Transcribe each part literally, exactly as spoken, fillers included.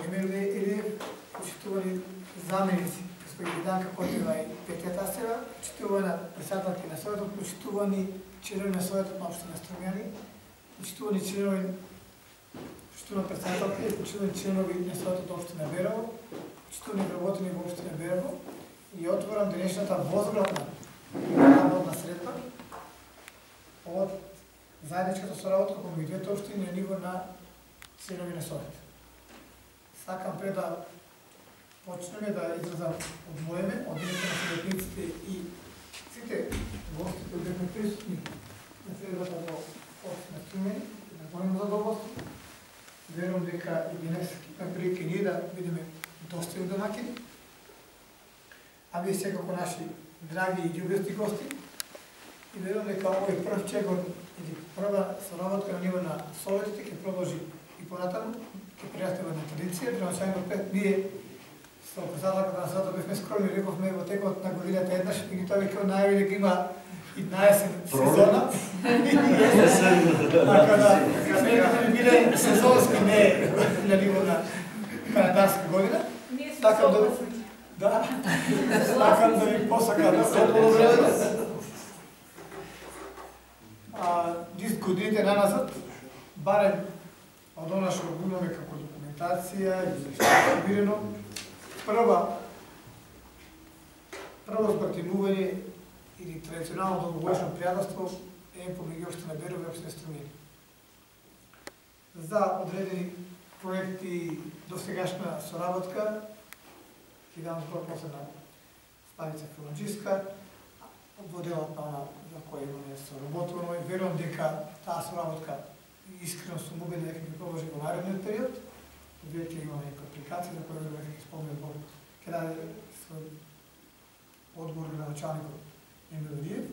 Емил Илиев, почитувани заменици, господи Данка Котева и Петја Тасева, почитувана председателки на Советот, почитувани членови на Советот на општина Струмјани, почитувани членови, почитувана председателка и почитувани членови на Советот на општина Берово, почитувани вработени во општина Берово и отворам денешната возградна работна средба од заедничката соработка кон двете општини на ниво на членови на Совет. Сакам пред да почнеме да изразам од моје име, од името на советниците и сите гости кои бевме присутни на средбата во општина Струмјани, на големо задоволство. Верувам дека и денес имаме прилика ние да бидеме достојни домаќини, а вие секако наши драги и љубезни гости. И верувам дека овој прв чегор или прва соработка на ниво на советите ќе продолжи и понатаму, ќе прерасте во една традиција. Првоначално пред ние со председателката на Советот бевме скромни, рековме во текот на годината еднаш, меѓутоа веќе најави дека има и наесен сезона. Така да, нека не биде сезонски, не на ниво на календарска година. Така да, да, сакам да ви посакам да се добро. Низ годините наназад, барем од она што го имаме како документација или што е собирено, прва прво збратимување или традиционално долгогодишно пријателство е помеѓу општина Берово и општина Струмјани. За одредени проекти досегашна соработка, ќе дам збор после на Ставица Филанџиска, во делот на она за кој имаме соработувано и верувам дека таа соработка искрено сум убеден дека ќе продолжи во наредниот период. Вие ќе имаме некоја апликација за која верувам дека ќе спомне во ќе даде свој одговор на началникот Емил Илиев.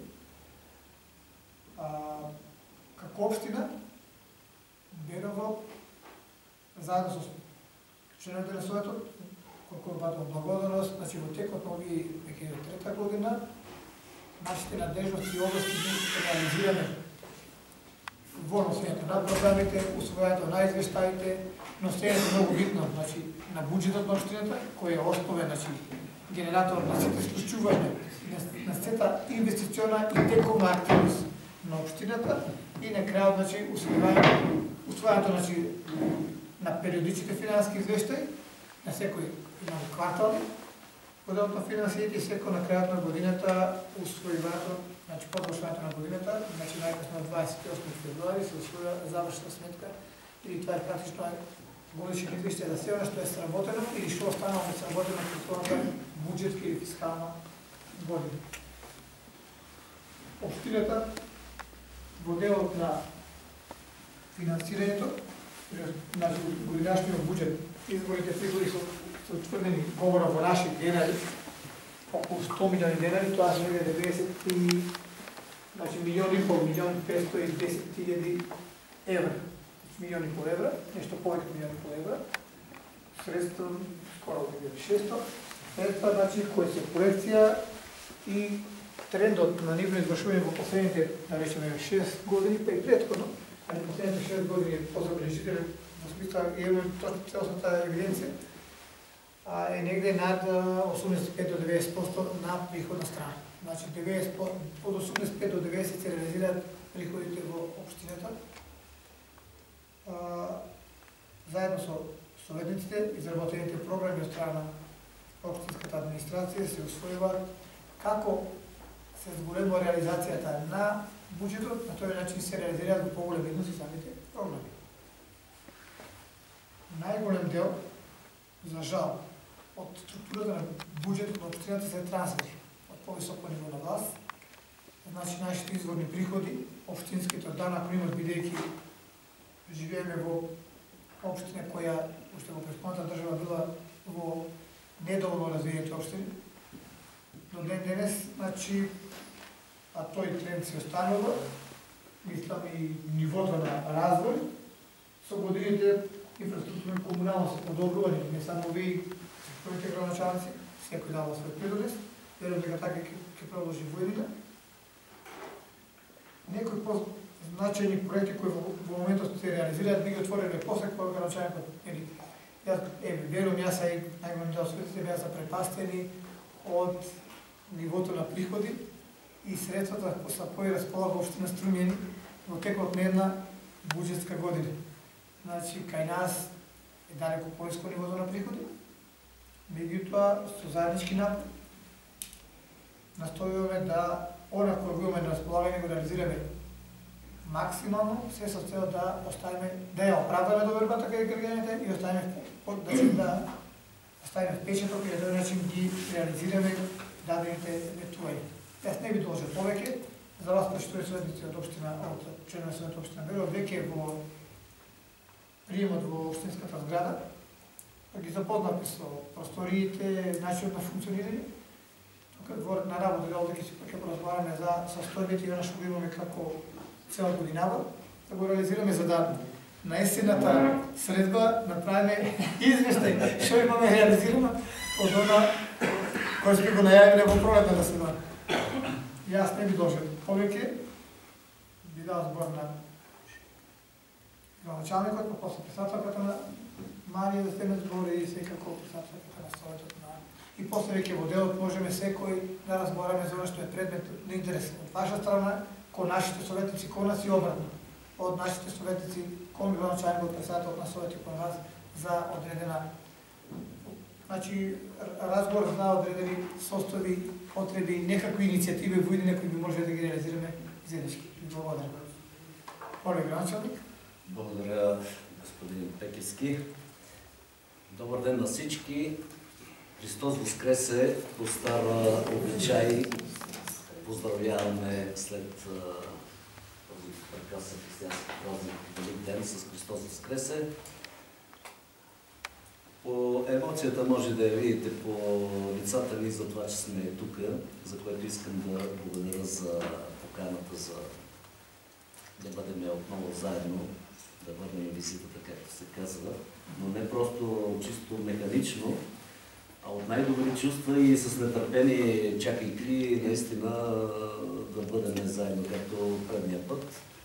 Како општина Берово заедно со членовите на Советот, колку батам благодарност, значи во текот на овие веќе трета година нашите надежности и области ќе реализираме во носењето на програмите, усвојањето на извештаите, носењето многу битно, значи на буџетот на општината, кој е основен, значи генератор на сите случувања, на сета инвестициона и тековна активност на општината и на крајот, значи усвојањето, усвојањето, значи на периодичните финансиски извештаи, на секој имаме квартални, поделот на финансиите и секој на крајот на годината усвојувањето, значи подвршувањето на годината, значи најкасно на дваесет и осми февруари се усвоја завршна сметка или тоа е практично годишен извештај за се она што е сработено или што останало несработено во претходната буџетска или фискална година. Општината во делот на финансирањето, значи годинашниот буџет, изборните приходи се утврдени, говорам во наши денари, околу сто милиони денари, тоа се негде деветдесет и значи милион и пол, милион петстотини и десет илјади евра. Милион и пол евра, нешто повеќе од милион и пол евра. Средства скоро од две илјади и шеста. Средства, значи, кои се проекција и трендот на нивно извршување во последните, да речеме, шест години, па и претходно, али последните шест години е позабележителен во смисла имаме целосната евиденција, е негде над осумдесет и пет до деветдесет проценти на приходна страна. Значи, од осумдесет и пет до деветдесет се реализираат приходите во општината. Заедно со советниците, изработените програми од страна на општинската администрација се усвојуваат како се зголемува реализацијата на буџетот, на тој начин се реализираат во поголем износ и самите програми. Најголем дел, за жал, од структурата на буџетот на општината се трансфери од повисоко ниво на власт. Значи, нашите изворни приходи, општинските од дана пример, бидејќи живееме во општина која уште во претходната држава била во недоволно развиените општини. До ден денес, значи, а тој тренд се останува, мислам и нивото на развој, со годините инфраструктурно и комунално се подобрувани, не само ви, своите градоначалници, секој дава свој придонес, верувам дека така ќе продолжи во иднина. Некои позначајни проекти кои во моментот се реализираат, би ги отвореме после кога градоначалникот, ели, јас еве верувам јас и најголем дел светите беа запрепастени од нивото на приходи и средствата со кои располага општина Струмјани во текот на една буџетска година. Значи, кај нас е далеко пониско нивото на приходи, меѓутоа со заеднички напор настојуваме да она кој го имаме на располагање го реализираме максимално, се со цел да оставиме, да ја оправдаме довербата кај граѓаните и оставиме да, да оставиме впечаток и да тој начин ги реализираме дадените ветувања. Јас не би должел повеќе, за вас почитувани советници од општина, од членови совет општина Берово, веќе во приемот во општинската зграда, па ги запознавме со просториите, начинот на функционирање. Тука дворот на работа, да овде ќе поразговараме за состојбите и она што го имаме како цела годинава, да го реализираме за да на есената средба направиме извештај што имаме реализирано од она кој сме го најавиле во пролетната сезона. Јас не би должел повеќе, би дал збор на градоначалникот, па после председателката на Марија да стеме збор и секако председателката на Советот на и после веќе во делот можеме секој да разговараме за она што е предмет на интерес од ваша страна кон нашите советници, кон нас и обратно, од нашите советници кон градоначалникот, председателот на Совет и кон нас за одредена, значи, разговор за одредени состојби, потреби, некакви иницијативи во идење кои би може да ги реализираме заеднички. Благодарам. Моля, градоначалник. Благодаря, господин Пекевски. Добър ден на всички. Христос Воскресе, по стара обичай. Поздравяваме след този прекрасен християнски празник Велик ден с Христос Воскресе. По емоцията може да я видите по лицата ни за това, че сме тук, за което искам да благодаря за поканата, за да бъдем отново заедно, да върнем визитата, както се казва, но не просто чисто механично, а от най-добри чувства и с нетърпение, чакайки наистина да бъдем заедно, както предния път.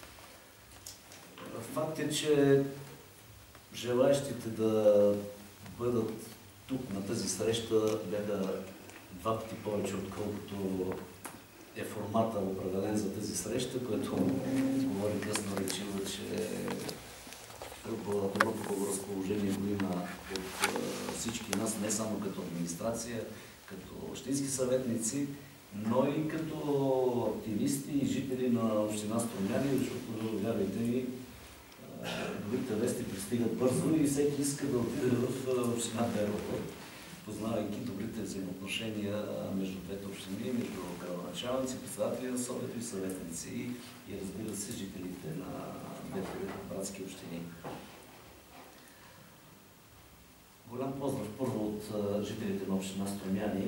Факт е, че желаящите да бъдат тук на тази среща бяха два пъти повече, отколкото е формата определен за тази среща, което говори късно речиво, че доброто разположение го има от всички нас, не само като администрация, като общински съветници, но и като активисти и жители на община Струмяни, защото, вярвайте ми, добрите вести пристигат бързо и всеки иска да отиде в община Берово, познавайки добрите взаимоотношения между двете общини, между градоначалници, председатели на Совет и съветници и, разбира се, жителите на двете братски общини. Голям поздрав първо от жителите на община Струмяни.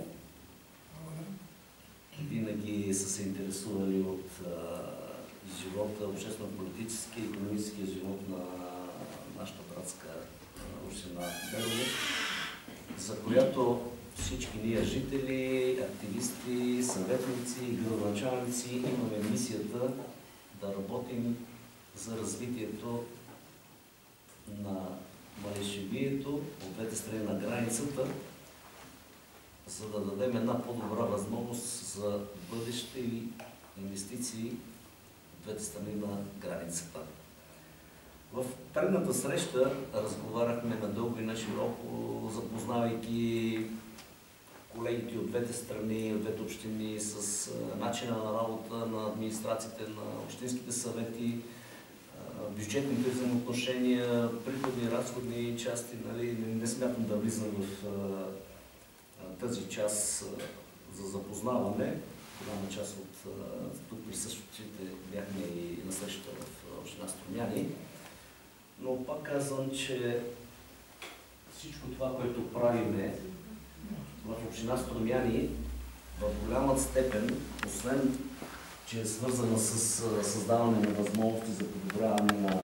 Винаги са се интересували от живота, обществено-политически и икономическия живот на нашата братска община Берово, за която всички ние жители, активисти, съветници и градоначалници имаме мисията да работим за развитието на малешевието от двете страни на границата, за да дадем една по-добра възможност за бъдещи инвестиции от двете страни на границата. В предната среща разговаряхме надълго и на широко, запознавайки колегите от двете страни, от двете общини с начина на работа на администрациите, на общинските съвети, бюджетните взаимоотношения, приходни, разходни части. Нали, не смятам да влизам в тази част за запознаване. Голяма част от тук присъстващите бяхме и на срещата в община Струмяни. Но пак казвам, че всичко това, което правиме в община Струмяни, в голяма степен, освен че е свързана с създаване на възможности за подобряване на